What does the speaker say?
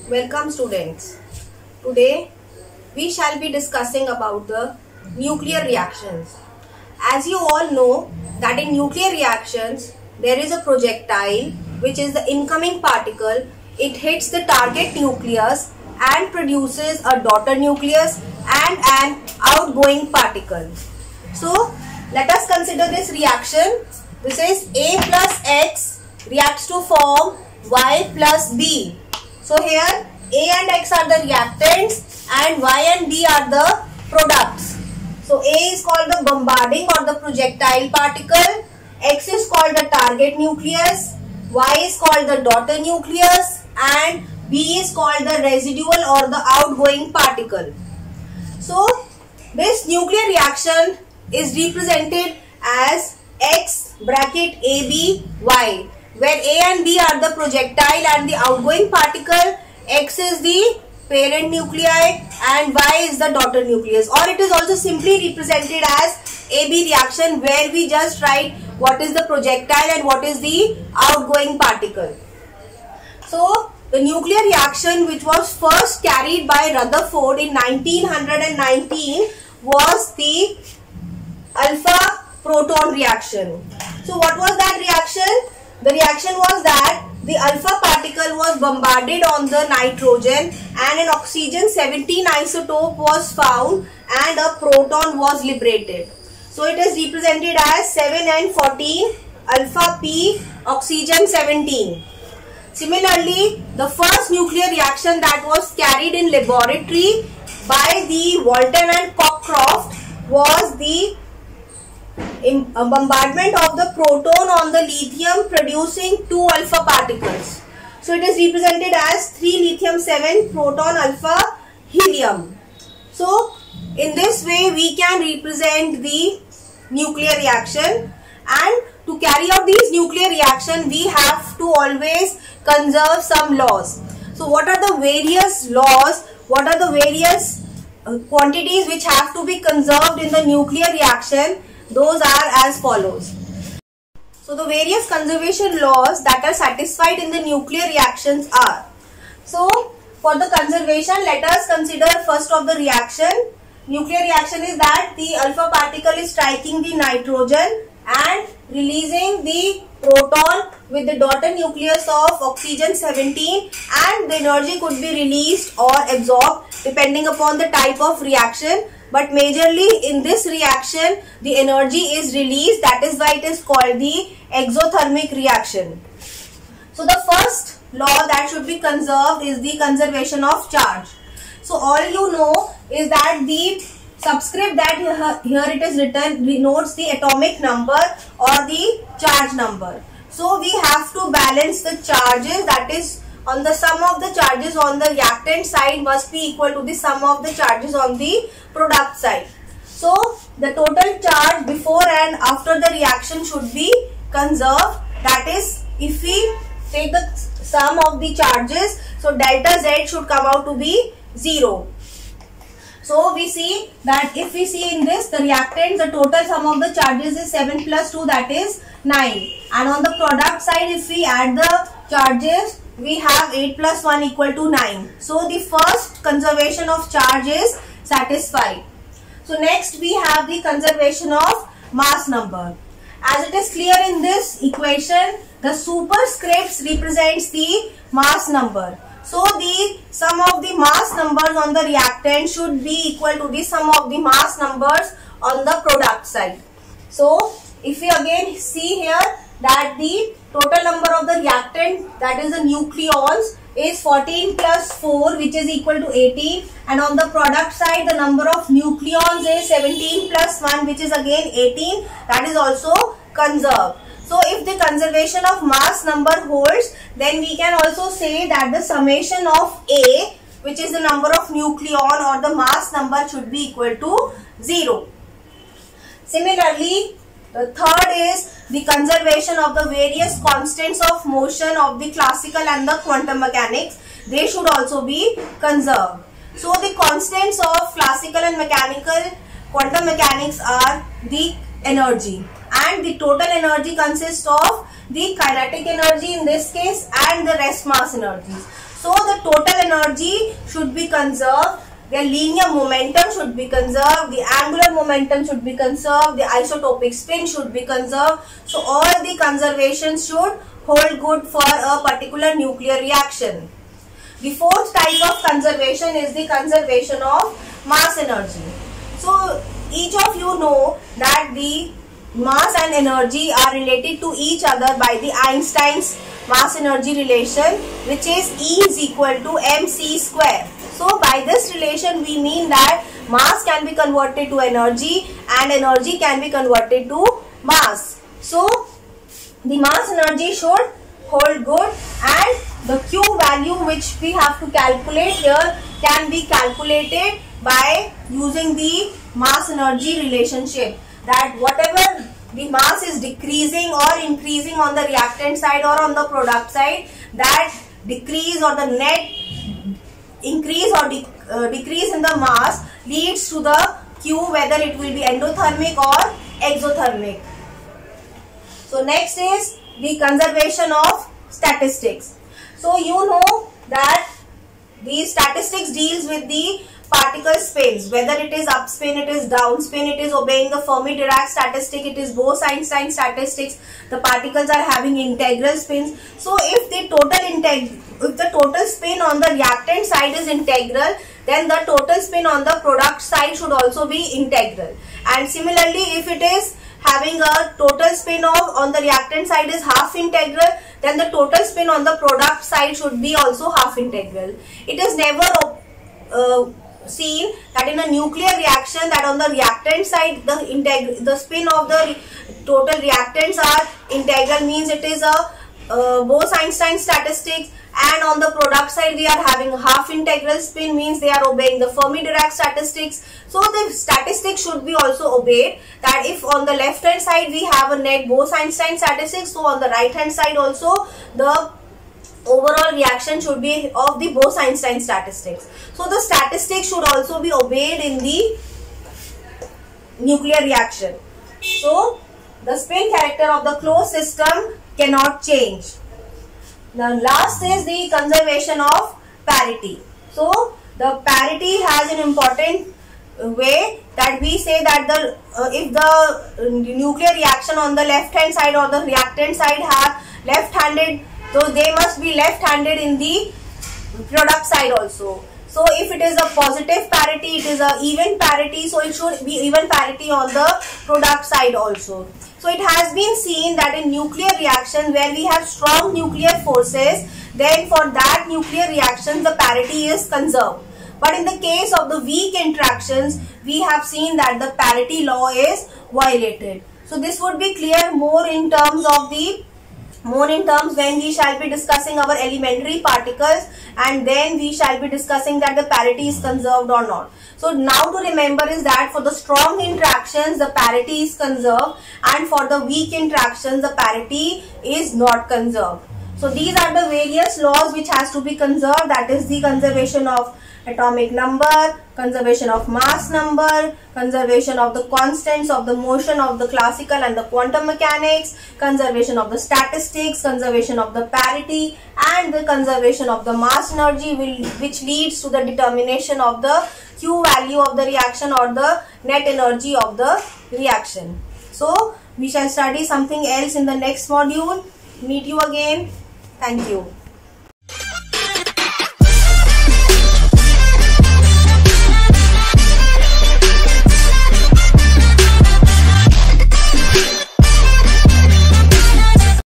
Welcome students. Today we shall be discussing about the nuclear reactions. As you all know that in nuclear reactions there is a projectile which is the incoming particle. It hits the target nucleus and produces a daughter nucleus and an outgoing particle. So let us consider this reaction. This is A plus X reacts to form Y plus B. So here A and X are the reactants and Y and B are the products. So A is called the bombarding or the projectile particle, X is called the target nucleus, Y is called the daughter nucleus and B is called the residual or the outgoing particle. So this nuclear reaction is represented as X bracket AB Y, where A and B are the projectile and the outgoing particle, X is the parent nuclei and Y is the daughter nucleus, or it is also simply represented as AB reaction, where we just write what is the projectile and what is the outgoing particle. So the nuclear reaction which was first carried by Rutherford in 1919 was the alpha proton reaction. So what was that reaction? The reaction was that the alpha particle was bombarded on the nitrogen and an oxygen 17 isotope was found and a proton was liberated. So it is represented as 7 and 14 alpha P oxygen 17. Similarly, the first nuclear reaction that was carried in laboratory by the Walton and Cockcroft was the bombardment of the proton on the lithium, producing 2 alpha particles. So it is represented as 3 lithium 7 proton alpha helium. So in this way we can represent the nuclear reaction, and to carry out these nuclear reaction we have to always conserve some laws. So what are the various laws? What are the various quantities which have to be conserved in the nuclear reaction? Those are as follows. So the various conservation laws that are satisfied in the nuclear reactions are. So for the conservation, let us consider first of the reaction. Nuclear reaction is that the alpha particle is striking the nitrogen and releasing the proton with the daughter nucleus of oxygen 17, and the energy could be released or absorbed depending upon the type of reaction. But majorly in this reaction the energy is released, that is why it is called the exothermic reaction. So the first law that should be conserved is the conservation of charge. So all you know is that the subscript that here it is written denotes the atomic number or the charge number. So we have to balance the charges, that is on the sum of the charges on the reactant side must be equal to the sum of the charges on the product side. So the total charge before and after the reaction should be conserved, that is if we take the sum of the charges, so delta Z should come out to be 0. So we see that if we see in this the reactant, the total sum of the charges is 7 plus 2, that is 9, and on the product side if we add the charges we have 8 plus 1 equal to 9. So the first conservation of charge is satisfied. So next we have the conservation of mass number. As it is clear in this equation, the superscripts represents the mass number. So the sum of the mass numbers on the reactant should be equal to the sum of the mass numbers on the product side. So if we again see here that the total number of the reactant, that is the nucleons, is 14 plus 4 which is equal to 18, and on the product side the number of nucleons is 17 plus 1 which is again 18, that is also conserved. So if the conservation of mass number holds, then we can also say that the summation of A, which is the number of nucleon or the mass number, should be equal to 0. Similarly, the third is the conservation of the various constants of motion of the classical and the quantum mechanics. They should also be conserved. So the constants of classical and mechanical quantum mechanics are the energy, and the total energy consists of the kinetic energy in this case and the rest mass energies. So the total energy should be conserved, the linear momentum should be conserved, the angular momentum should be conserved, the isotopic spin should be conserved. So all the conservations should hold good for a particular nuclear reaction. The fourth type of conservation is the conservation of mass energy. So each of you know that the mass and energy are related to each other by the Einstein's mass energy relation, which is E is equal to mc square. So by this relation we mean that mass can be converted to energy and energy can be converted to mass. So the mass energy should hold good, and the Q value which we have to calculate here can be calculated by using the mass energy relationship, that whatever the mass is decreasing or increasing on the reactant side or on the product side, that decrease or the net increase or decrease in the mass leads to the Q, whether it will be endothermic or exothermic. So next is the conservation of statistics. So you know that the statistics deals with the particle spins, whether it is up spin, it is down spin, it is obeying the Fermi-Dirac statistic, it is Bose-Einstein statistics, the particles are having integral spins. So if the total spin on the reactant side is integral, then the total spin on the product side should also be integral. And similarly, if it is having a total spin on the reactant side is half integral, then the total spin on the product side should be also half integral. It is never seen that in a nuclear reaction that on the reactant side the spin of the total reactants are integral, means it is a Bose-Einstein statistics, and on the product side we are having half integral spin, means they are obeying the Fermi-Dirac statistics. So the statistics should be also obeyed, that if on the left hand side we have a net Bose-Einstein statistics, so on the right hand side also the overall reaction should be of the Bose-Einstein statistics. So the statistics should also be obeyed in the nuclear reaction. So the spin character of the closed system cannot change. The last is the conservation of parity. So the parity has an important way that we say that if the nuclear reaction on the left hand side or the reactant side have left-handed, so they must be left-handed in the product side also. So if it is a positive parity, it is a even parity, so it should be even parity on the product side also. So it has been seen that in nuclear reaction where we have strong nuclear forces, then for that nuclear reaction the parity is conserved. But in the case of the weak interactions, we have seen that the parity law is violated. So this would be clear more in terms when we shall be discussing our elementary particles, and then we shall be discussing that the parity is conserved or not. So now to remember is that for the strong interactions the parity is conserved, and for the weak interactions the parity is not conserved. So these are the various laws which has to be conserved, that is the conservation of atomic number, conservation of mass number, conservation of the constants of the motion of the classical and the quantum mechanics, conservation of the statistics, conservation of the parity, and the conservation of the mass energy, which leads to the determination of the Q value of the reaction or the net energy of the reaction. So we shall study something else in the next module. Meet you again. Thank you.